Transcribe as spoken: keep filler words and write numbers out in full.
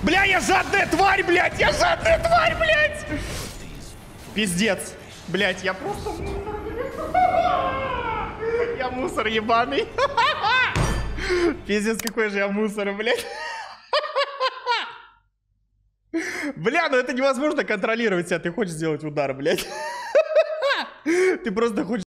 Бля, я жадная тварь, блядь! Я жадная тварь, блядь! Пиздец. Блядь, я просто... Я мусор ебаный. Пиздец, какой же я мусор, блядь. Бля, ну это невозможно контролировать себя. Ты хочешь сделать удар, блядь. Ты просто хочешь...